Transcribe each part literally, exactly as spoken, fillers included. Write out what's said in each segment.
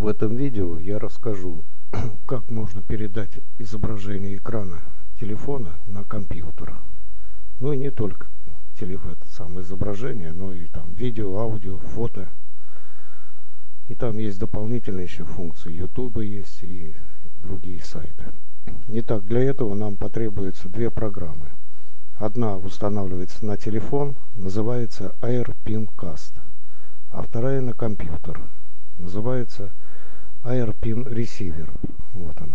В этом видео я расскажу, как можно передать изображение экрана телефона на компьютер. Ну и не только телефон, это самое изображение, но и там видео, аудио, фото. И там есть дополнительные еще функции. YouTube есть и другие сайты. Итак, для этого нам потребуется две программы. Одна устанавливается на телефон, называется AirPincast, а вторая на компьютер, называется AirPin Receiver. Вот она.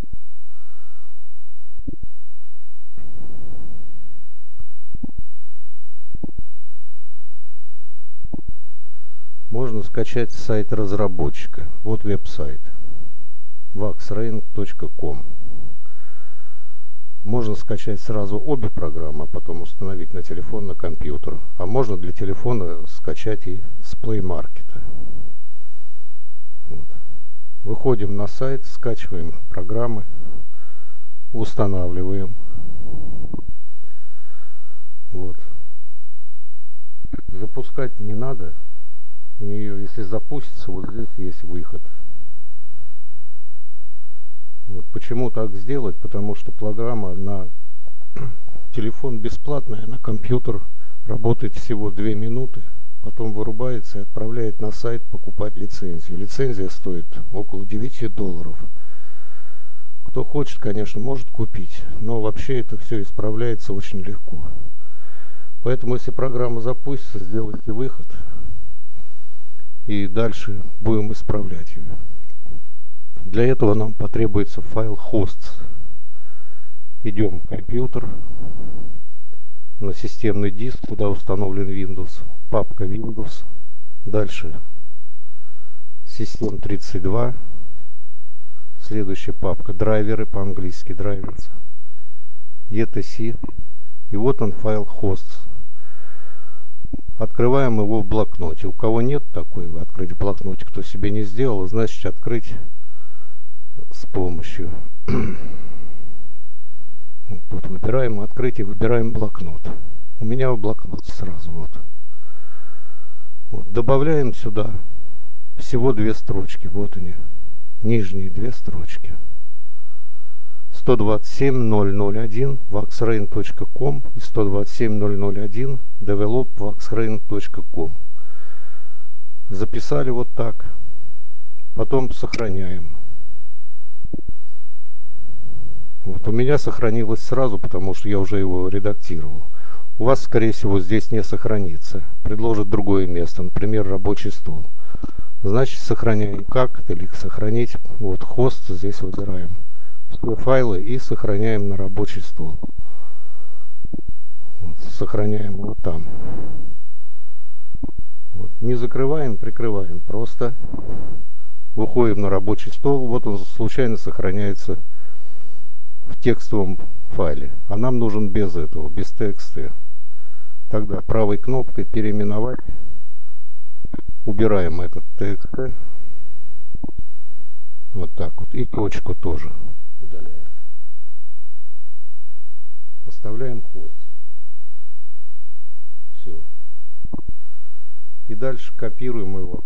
Можно скачать с сайта разработчика. Вот веб-сайт vaxrain точка ком. Можно скачать сразу обе программы, а потом установить на телефон, на компьютер. А можно для телефона скачать и с Play Market. Вот. Выходим на сайт, скачиваем программы, устанавливаем. Вот. Запускать не надо. У нее, если запустится, вот здесь есть выход. Вот почему так сделать? Потому что программа на телефон бесплатная, на компьютер работает всего две минуты, потом вырубается и отправляет на сайт покупать лицензию. Лицензия стоит около девяти долларов. Кто хочет, конечно, может купить, но вообще это все исправляется очень легко. Поэтому, если программа запустится, сделайте выход, и дальше будем исправлять ее. Для этого нам потребуется файл hosts. Идем в компьютер, на системный диск, куда установлен Windows, папка Windows, дальше систем тридцать два, следующая папка драйверы, по-английски drivers, и ти си, и вот он файл hosts. Открываем его в блокноте. У кого нет такой, открыть в блокноте, кто себе не сделал, значит открыть с помощью. Тут выбираем открыть и выбираем блокнот. У меня в блокноте сразу вот. Вот. Добавляем сюда всего две строчки. Вот они. Нижние две строчки. сто двадцать семь точка ноль ноль один vaxrain точка ком и сто двадцать семь точка ноль ноль один develop vaxrain точка ком. Записали вот так. Потом сохраняем. Вот у меня сохранилось сразу, потому что я уже его редактировал. У вас, скорее всего, здесь не сохранится. Предложит другое место, например, рабочий стол. Значит, сохраняем как или сохранить. Вот хост здесь выбираем. Все файлы и сохраняем на рабочий стол. Вот, сохраняем вот там. Вот. Не закрываем, прикрываем. Просто выходим на рабочий стол. Вот он случайно сохраняется в текстовом файле. А нам нужен без этого, без текста. Тогда правой кнопкой переименовать. Убираем этот текст. Вот так вот. И точку тоже удаляем. Оставляем хост. Все. И дальше копируем его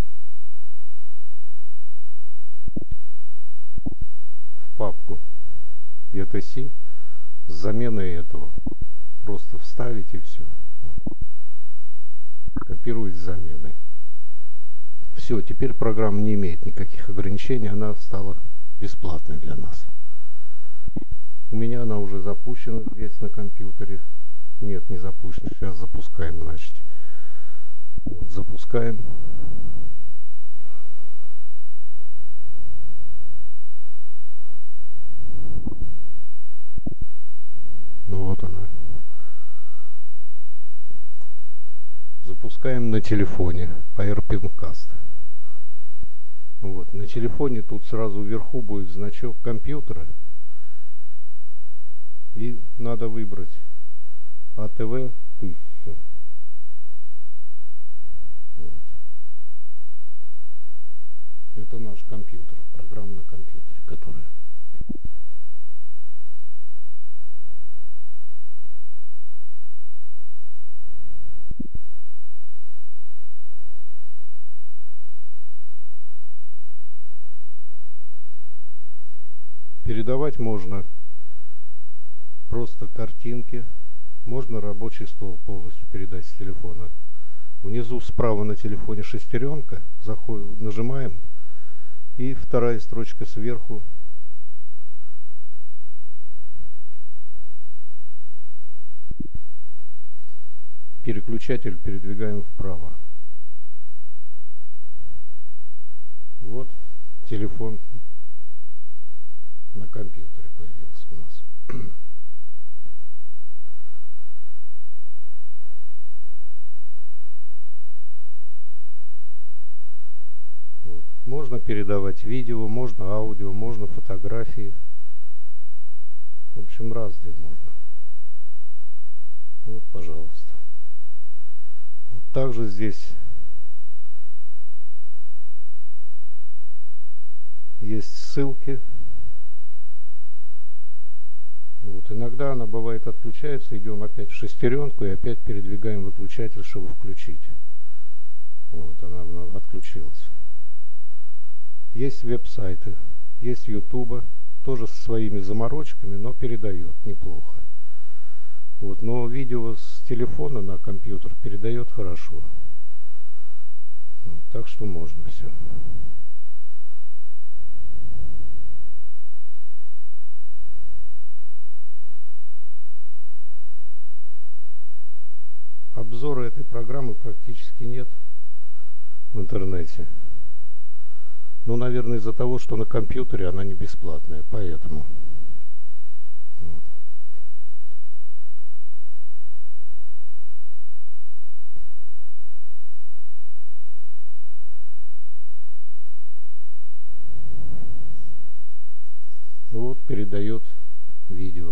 в папку и ти си с заменой этого. Просто вставить и все. Вот. Копировать с заменой. Все, теперь программа не имеет никаких ограничений, она стала бесплатной для нас. У меня она уже запущена здесь на компьютере. Нет, не запущена. Сейчас запускаем, значит. Вот, запускаем. Ну вот она. Запускаем на телефоне AirPincast. Вот, на телефоне тут сразу вверху будет значок компьютера. И надо выбрать а тэ вэ тысяча. Вот. Это наш компьютер, программа на компьютере, которая... Передавать можно просто картинки, можно рабочий стол полностью передать с телефона. Внизу справа на телефоне шестеренка, заходим, нажимаем, и вторая строчка сверху. Переключатель передвигаем вправо. Вот телефон на компьютере появился у нас. Вот. Можно передавать видео, можно аудио, можно фотографии. В общем, разные можно. Вот, пожалуйста. Вот также здесь есть ссылки. Вот, иногда она бывает отключается, идем опять в шестеренку и опять передвигаем выключатель, чтобы включить. Вот она, она отключилась. Есть веб-сайты, есть Ютуба, тоже со своими заморочками, но передает неплохо. Вот, но видео с телефона на компьютер передает хорошо. Вот, так что можно все. Обзора этой программы практически нет в интернете. Ну, наверное, из-за того, что на компьютере она не бесплатная, поэтому. Вот. Вот передает видео.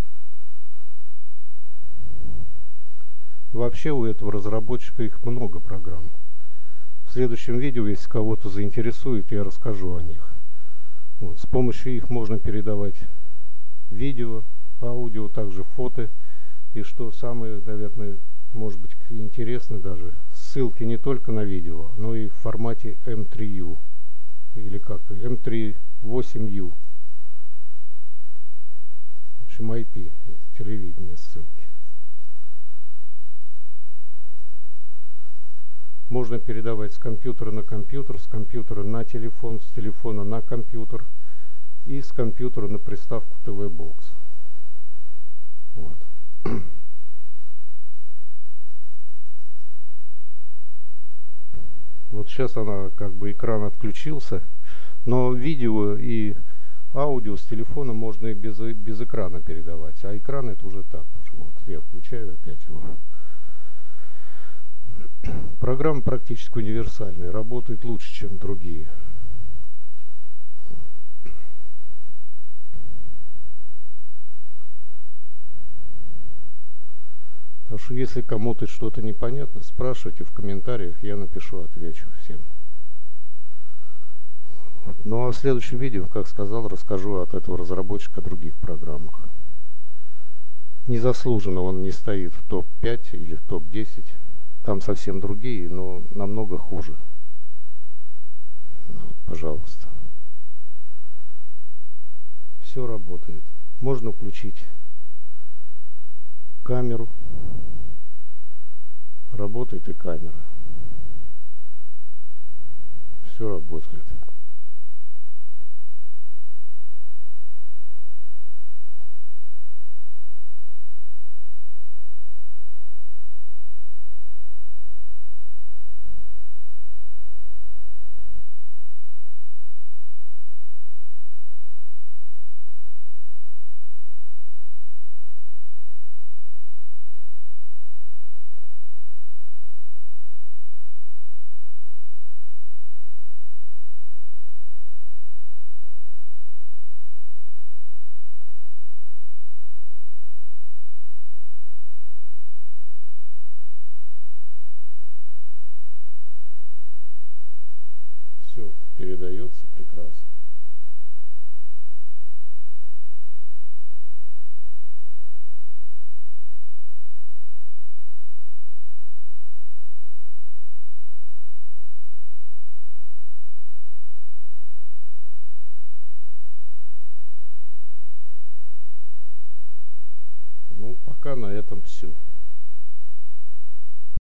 Вообще у этого разработчика их много программ. В следующем видео, если кого-то заинтересует, я расскажу о них. Вот, с помощью их можно передавать видео, аудио, также фото. И что самое, наверное, может быть интересно даже, ссылки не только на видео, но и в формате эм три ю. Или как, эм три восемь ю. В общем, ай пи, телевидение, ссылки. Можно передавать с компьютера на компьютер, с компьютера на телефон, с телефона на компьютер и с компьютера на приставку ти ви-бокс. Вот. Вот сейчас она, как бы экран отключился, но видео и аудио с телефона можно и без, без экрана передавать, а экран это уже так уже. Вот я включаю опять его. Программа практически универсальная, работает лучше, чем другие. Так что если кому-то что-то непонятно, спрашивайте в комментариях, я напишу, отвечу всем. Вот. Ну а в следующем видео, как сказал, расскажу от этого разработчика о других программах. Незаслуженно он не стоит в топ пять или в топ десять. Там совсем другие, но намного хуже. Вот, пожалуйста. Все работает. Можно включить камеру. Работает и камера. Все работает. Все передается прекрасно. Пока на этом все.